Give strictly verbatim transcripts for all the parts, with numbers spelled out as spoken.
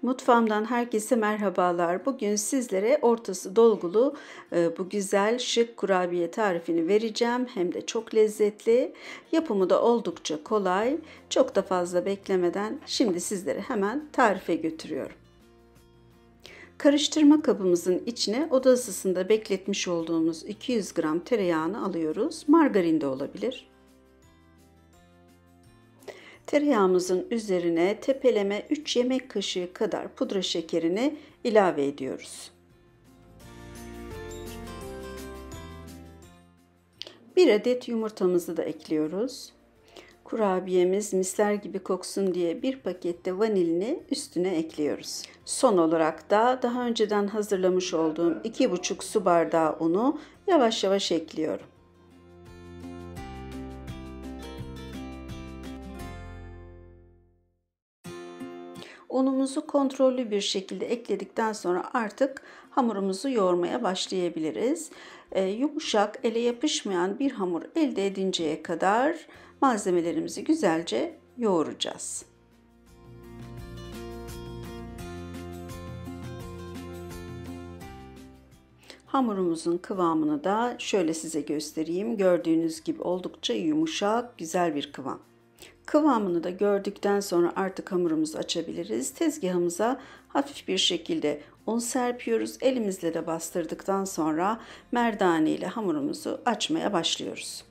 Mutfağımdan herkese merhabalar. Bugün sizlere ortası dolgulu e, bu güzel şık kurabiye tarifini vereceğim. Hem de çok lezzetli. Yapımı da oldukça kolay. Çok da fazla beklemeden şimdi sizlere hemen tarife götürüyorum. Karıştırma kabımızın içine oda ısısında bekletmiş olduğumuz iki yüz gram tereyağını alıyoruz. Margarin de olabilir. Tereyağımızın üzerine tepeleme üç yemek kaşığı kadar pudra şekerini ilave ediyoruz. Bir adet yumurtamızı da ekliyoruz. Kurabiyemiz misler gibi koksun diye bir pakette vanilini üstüne ekliyoruz. Son olarak da daha önceden hazırlamış olduğum iki buçuk su bardağı unu yavaş yavaş ekliyorum. Unumuzu kontrollü bir şekilde ekledikten sonra artık hamurumuzu yoğurmaya başlayabiliriz. Ee, yumuşak, ele yapışmayan bir hamur elde edinceye kadar malzemelerimizi güzelce yoğuracağız. Hamurumuzun kıvamını da şöyle size göstereyim. Gördüğünüz gibi oldukça yumuşak, güzel bir kıvam. Kıvamını da gördükten sonra artık hamurumuzu açabiliriz. Tezgahımıza hafif bir şekilde un serpiyoruz. Elimizle de bastırdıktan sonra merdane ile hamurumuzu açmaya başlıyoruz.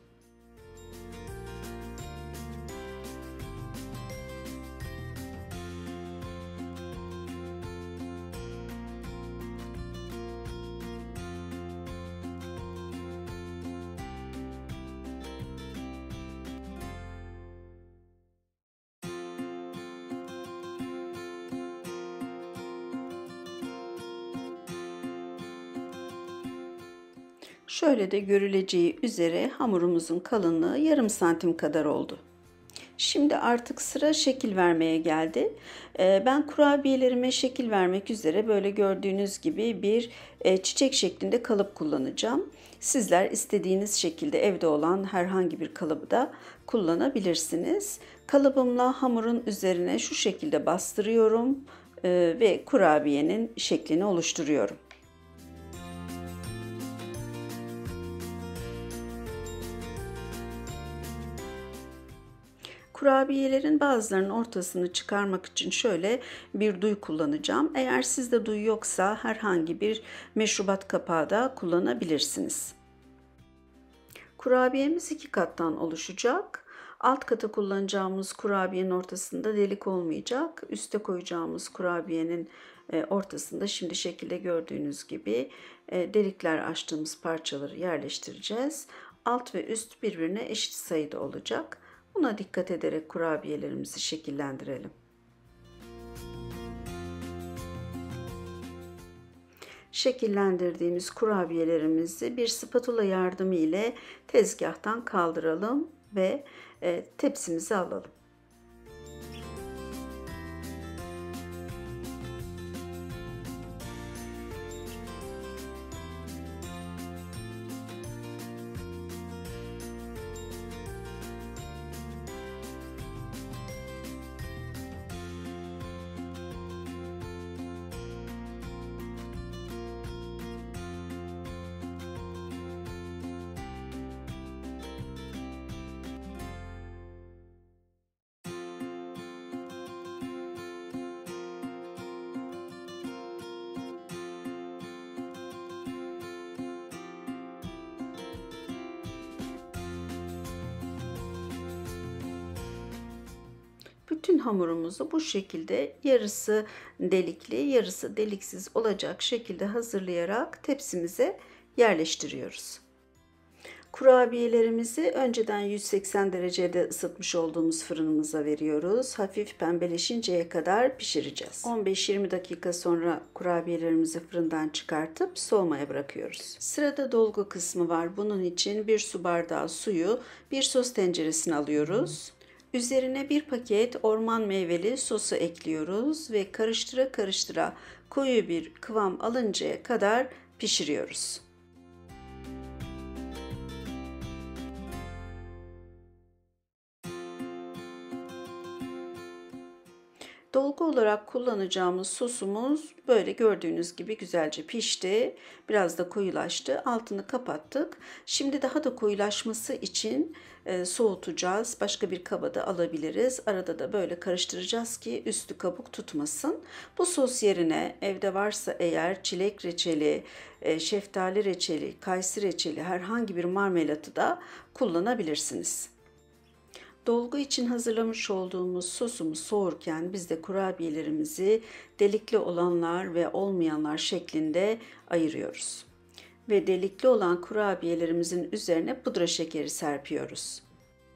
Şöyle de görüleceği üzere hamurumuzun kalınlığı yarım santim kadar oldu. Şimdi artık sıra şekil vermeye geldi. Ben kurabiyelerime şekil vermek üzere böyle gördüğünüz gibi bir çiçek şeklinde kalıp kullanacağım. Sizler istediğiniz şekilde evde olan herhangi bir kalıbı da kullanabilirsiniz. Kalıbımla hamurun üzerine şu şekilde bastırıyorum ve kurabiyenin şeklini oluşturuyorum. Kurabiyelerin bazılarının ortasını çıkarmak için şöyle bir duy kullanacağım. Eğer sizde duy yoksa herhangi bir meşrubat kapağı da kullanabilirsiniz. Kurabiyemiz iki kattan oluşacak. Alt kata kullanacağımız kurabiyenin ortasında delik olmayacak. Üste koyacağımız kurabiyenin ortasında şimdi şekilde gördüğünüz gibi delikler açtığımız parçaları yerleştireceğiz. Alt ve üst birbirine eşit sayıda olacak. Buna dikkat ederek kurabiyelerimizi şekillendirelim. Şekillendirdiğimiz kurabiyelerimizi bir spatula yardımı ile tezgahtan kaldıralım ve tepsimize alalım. Bütün hamurumuzu bu şekilde yarısı delikli, yarısı deliksiz olacak şekilde hazırlayarak tepsimize yerleştiriyoruz. Kurabiyelerimizi önceden yüz seksen derecede ısıtmış olduğumuz fırınımıza veriyoruz. Hafif pembeleşinceye kadar pişireceğiz. on beş yirmi dakika sonra kurabiyelerimizi fırından çıkartıp soğumaya bırakıyoruz. Sırada dolgu kısmı var. Bunun için bir su bardağı suyu bir sos tenceresine alıyoruz. Üzerine bir paket orman meyveli sosu ekliyoruz ve karıştıra karıştıra koyu bir kıvam alıncaya kadar pişiriyoruz. Dolgu olarak kullanacağımız sosumuz böyle gördüğünüz gibi güzelce pişti. Biraz da koyulaştı. Altını kapattık. Şimdi daha da koyulaşması için e, soğutacağız. Başka bir kaba da alabiliriz. Arada da böyle karıştıracağız ki üstü kabuk tutmasın. Bu sos yerine evde varsa eğer çilek reçeli, e, şeftali reçeli, kayısı reçeli herhangi bir marmelatı da kullanabilirsiniz. Dolgu için hazırlamış olduğumuz sosumuz soğurken biz de kurabiyelerimizi delikli olanlar ve olmayanlar şeklinde ayırıyoruz. Ve delikli olan kurabiyelerimizin üzerine pudra şekeri serpiyoruz.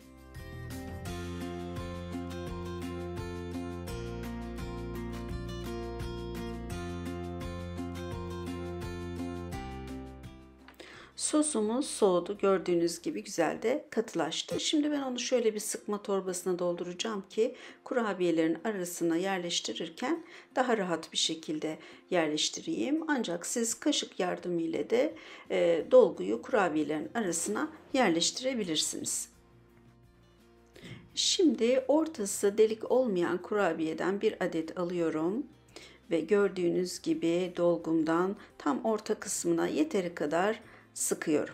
Sosumuz soğudu. Gördüğünüz gibi güzel de katılaştı. Şimdi ben onu şöyle bir sıkma torbasına dolduracağım ki kurabiyelerin arasına yerleştirirken daha rahat bir şekilde yerleştireyim. Ancak siz kaşık yardımıyla da e, dolguyu kurabiyelerin arasına yerleştirebilirsiniz. Şimdi ortası delik olmayan kurabiyeden bir adet alıyorum ve gördüğünüz gibi dolgumdan tam orta kısmına yeteri kadar sıkıyorum.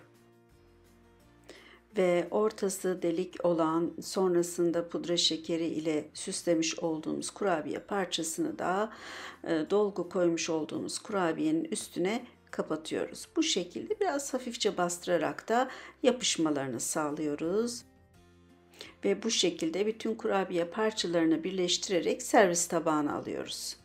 Ve ortası delik olan, sonrasında pudra şekeri ile süslemiş olduğumuz kurabiye parçasını da e, dolgu koymuş olduğumuz kurabiyenin üstüne kapatıyoruz. Bu şekilde biraz hafifçe bastırarak da yapışmalarını sağlıyoruz. Ve bu şekilde bütün kurabiye parçalarını birleştirerek servis tabağına alıyoruz.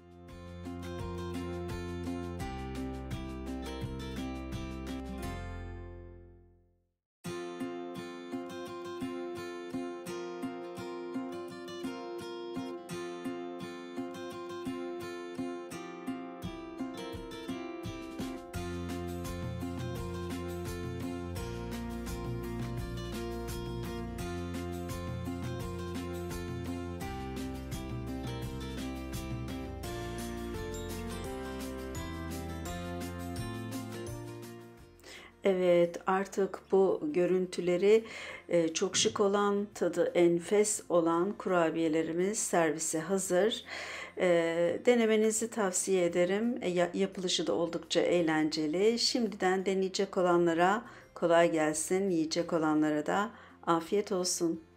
Evet, artık bu görüntüleri e, çok şık olan, tadı enfes olan kurabiyelerimiz servise hazır. E, denemenizi tavsiye ederim. E, yapılışı da oldukça eğlenceli. Şimdiden deneyecek olanlara kolay gelsin, yiyecek olanlara da afiyet olsun.